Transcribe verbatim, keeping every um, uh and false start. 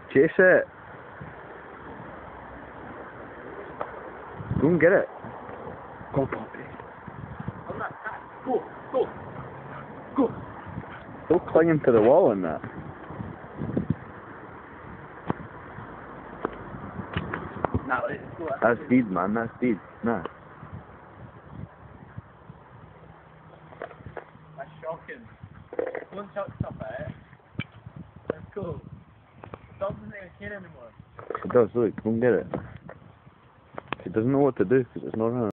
Chase it. Go and get it. Go, puppy. Go, go, go. Don't cling to the wall in that. Now let's go. That's speed, man. That's speed. Nah. That's shocking. Don't chuck stuff at it. Let's go. The dog doesn't even care anymore. It does, look. Go and get it. It doesn't know what to do because it's not running.